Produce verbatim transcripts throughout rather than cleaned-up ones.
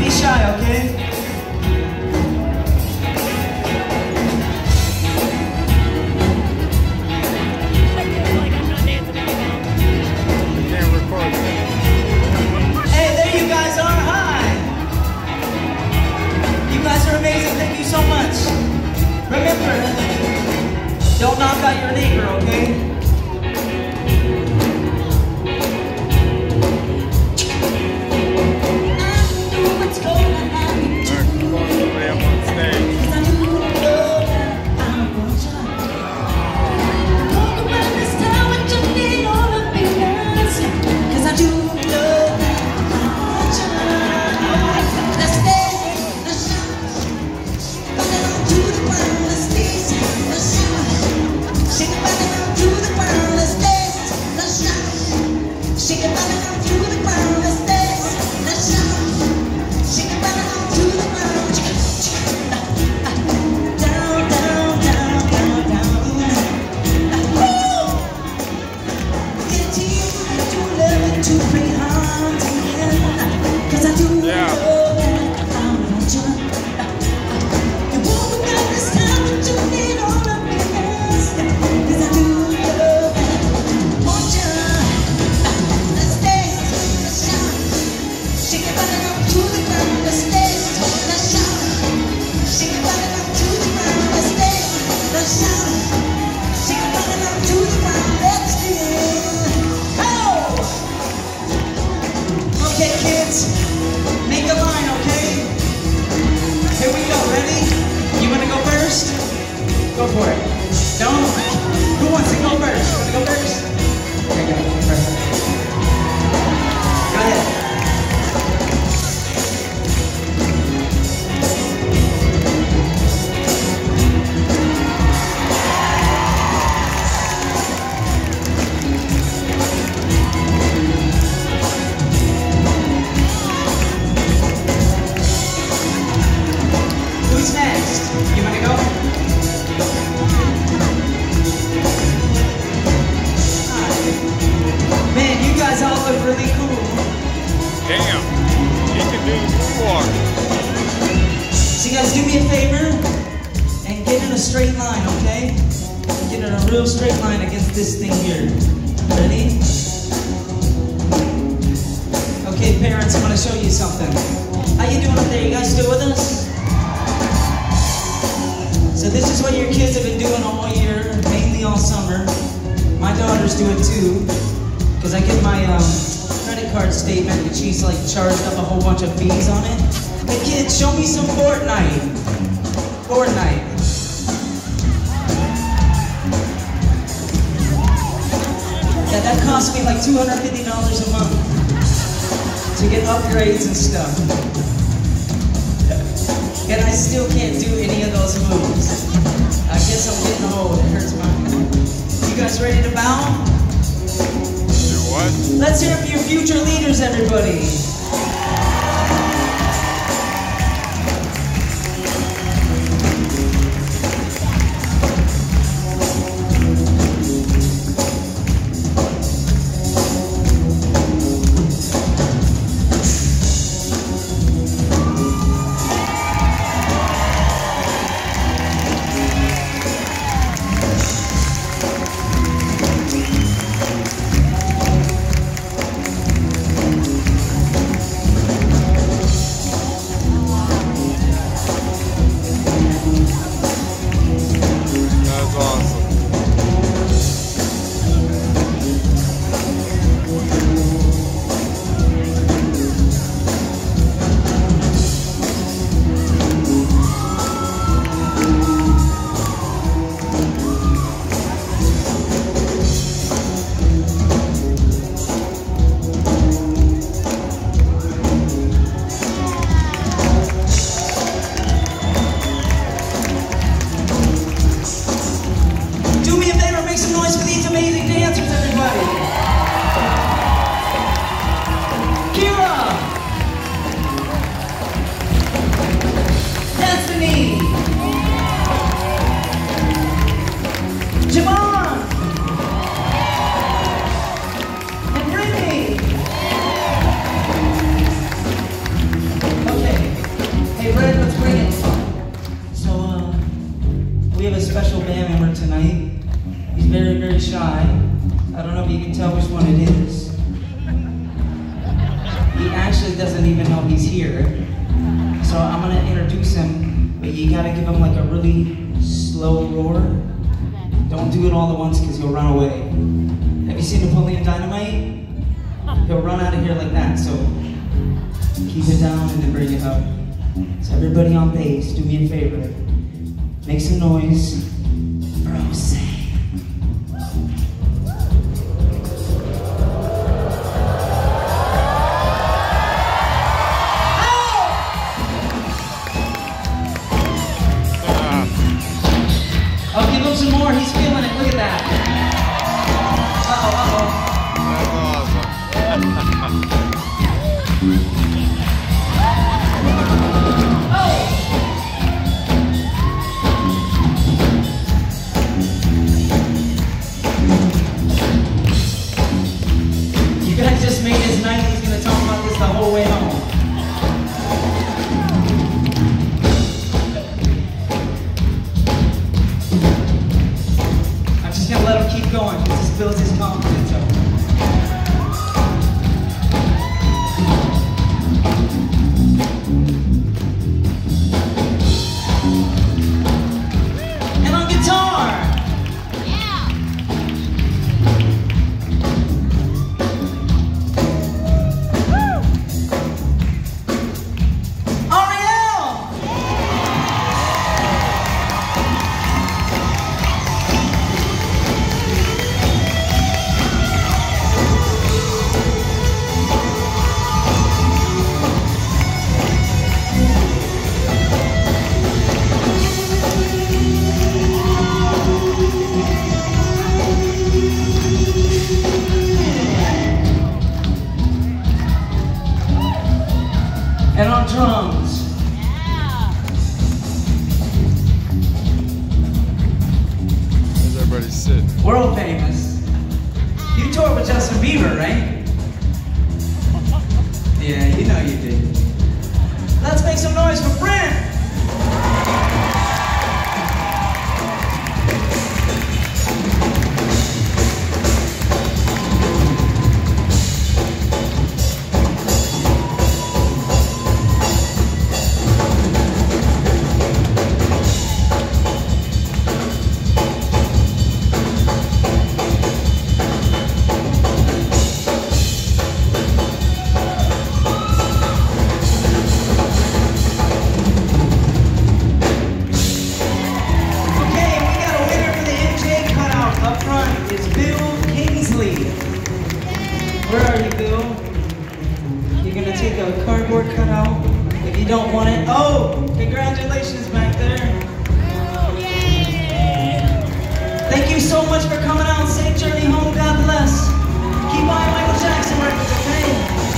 be shy, okay? Hey, there you guys are. Hi. You guys are amazing. Thank you so much. Remember, don't knock out your neighbor, okay? Go for it. Don't. Who wants to go first? You want to go first? Okay, go first. Go ahead. Who's next? You want to go? Man, you guys all look really cool. Damn, he can do more. So you guys do me a favor and get in a straight line, okay? Get in a real straight line against this thing here. Ready? Okay, parents, I'm gonna show you something. How you doing up there? You guys still with us? So this is what your kids have been doing all year, mainly all summer. My daughters do it too, because I get my um, credit card statement and she's like charged up a whole bunch of fees on it. Hey kids, show me some Fortnite. Fortnite. Yeah, that cost me like two hundred fifty dollars a month to get upgrades and stuff. And I still can't do any of those moves. I guess I'm getting old, it hurts my back. You guys ready to bow? Do what? Let's hear it for your future leaders, everybody. So I'm gonna introduce him, but you gotta give him like a really slow roar. Don't do it all at once because he'll run away. Have you seen Napoleon Dynamite? He'll run out of here like that, so keep it down and then bring it up. So everybody on bass, do me a favor. Make some noise for Jose. I'll give him some more. He's feeling it. Look at that. Uh-oh, uh-oh. Oh! You guys just made his night. He's going to talk about this the whole way home. Let him keep going. This just builds his confidence up. And on guitar. Yeah. Woo. Ariel. And on drums. Yeah. Where's everybody sit? World famous. You toured with Justin Bieber, right? Yeah, you know you did. Let's make some noise for Brent. Where are you, Bill? You're gonna take a cardboard cutout if you don't want it. Oh, congratulations back there. Thank you so much for coming out. Safe journey home. God bless. Keep buying Michael Jackson records, okay?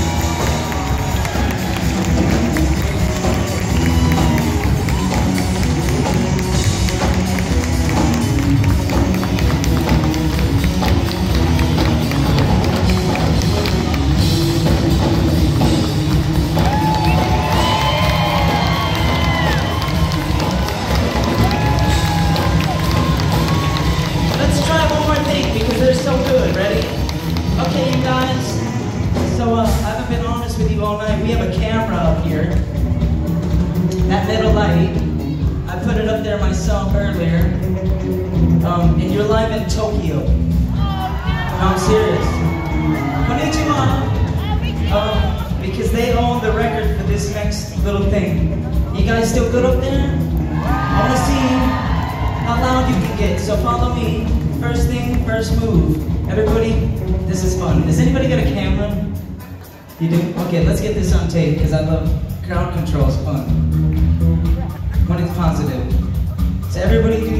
Okay, you guys, so uh, I haven't been honest with you all night. We have a camera up here, that middle light. I put it up there myself earlier, um, and you're live in Tokyo. No, I'm serious. Konnichiwa, um, because they own the record for this next little thing. You guys still good up there? I want to see how loud you can get, so follow me. First thing, first move. Everybody, this is fun. Does anybody got a camera? You do? Okay, let's get this on tape because I love crowd control. It's fun. When it's positive. So everybody do